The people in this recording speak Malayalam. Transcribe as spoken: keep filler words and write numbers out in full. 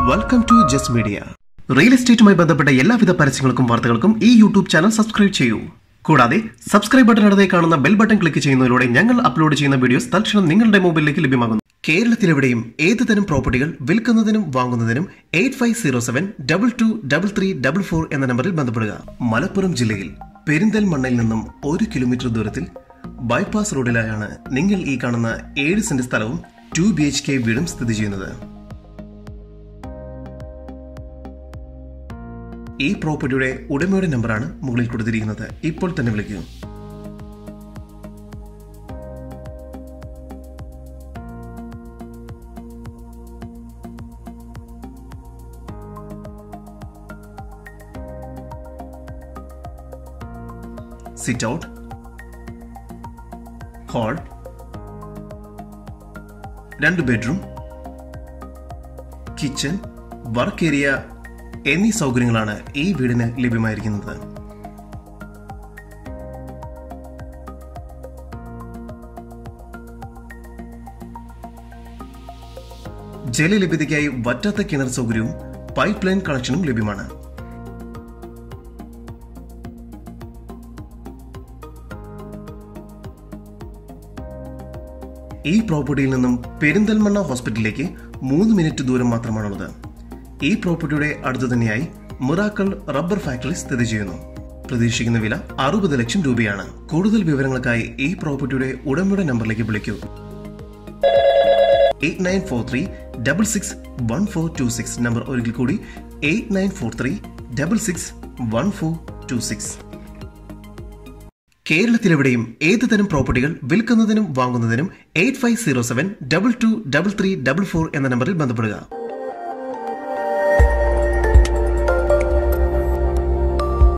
Welcome to Just Media. Real എസ്റ്റേറ്റുമായി ബന്ധപ്പെട്ട എല്ലാവിധ പരസ്യങ്ങൾക്കും വാർത്തകൾക്കും ഈ യൂട്യൂബ് ചാനൽ സബ്സ്ക്രൈബ് ചെയ്യൂ. കൂടാതെ സബ്സ്ക്രൈബ് ബട്ടൺ അടുത്തായി കാണുന്ന ബെൽ ബട്ടൺ ക്ലിക്ക് ചെയ്യുന്നതിലൂടെ ഞങ്ങൾ അപ്ലോഡ് ചെയ്യുന്ന വീഡിയോസ് തൽക്ഷണം നിങ്ങളുടെ മൊബൈലിലേക്ക് ലഭ്യമാകുന്നു. കേരളത്തിലെവിടെയും ഏതുതരം പ്രോപ്പർട്ടികൾ വിൽക്കുന്നതിനും വാങ്ങുന്നതിനും eight five zero seven double two double three double four എന്ന നമ്പറിൽ ബന്ധപ്പെടുക. മലപ്പുറം ജില്ലയിൽ പെരിന്തൽമണ്ണയിൽ നിന്നും ഒരു കിലോമീറ്റർ ദൂരത്തിൽ ബൈപ്പാസ് റോഡിലായാണ് നിങ്ങൾ ഈ കാണുന്ന ഏഴ് സെന്റ് സ്ഥലവും ടു ബി എച്ച് കെ വീടും സ്ഥിതി ചെയ്യുന്നത്. ഈ പ്രോപ്പർട്ടിയുടെ ഉടമയുടെ നമ്പറാണ് മുകളിൽ കൊടുത്തിരിക്കുന്നത്. ഇപ്പോൾ തന്നെ വിളിക്കൂ. സിറ്റ് ഔട്ട്, ഹാൾ, രണ്ട് ബെഡ്റൂം, കിച്ചൺ, വർക്ക് ഏരിയ എന്നീ സൗകര്യങ്ങളാണ് ഈ വീടിന് ലഭ്യമായിരിക്കുന്നത്. ജലലഭ്യതയ്ക്കായി വറ്റാത്ത കിണർ സൗകര്യവും പൈപ്പ് ലൈൻ കണക്ഷനും ലഭ്യമാണ്. ഈ പ്രോപ്പർട്ടിയിൽ നിന്നും പെരിന്തൽമണ്ണ ഹോസ്പിറ്റലിലേക്ക് മൂന്ന് മിനിറ്റ് ദൂരം മാത്രമാണുള്ളത്. ഈ പ്രോപ്പർട്ടിയുടെ അടുത്തു തന്നെയായി മിറാക്കിൾ റബ്ബർ ഫാക്ടറി സ്ഥിതി ചെയ്യുന്നു. പ്രതീക്ഷിക്കുന്ന വില അറുപത് ലക്ഷം രൂപയാണ്. കൂടുതൽ വിവരങ്ങൾക്കായി ഈ പ്രോപ്പർട്ടിയുടെ ഉടമയുടെ നമ്പറിലേക്ക് വിളിക്കൂ. Eight nine four three double six one four two six നമ്പർ ഒരിക്കൽ കൂടി eight nine four three double six one four two six. കേരളത്തിലെവിടെയും ഏതുതരം പ്രോപ്പർട്ടികൾ വിൽക്കുന്നതിനും വാങ്ങുന്നതിനും eight five zero seven double two double three double four എന്ന നമ്പറിൽ ബന്ധപ്പെടുക.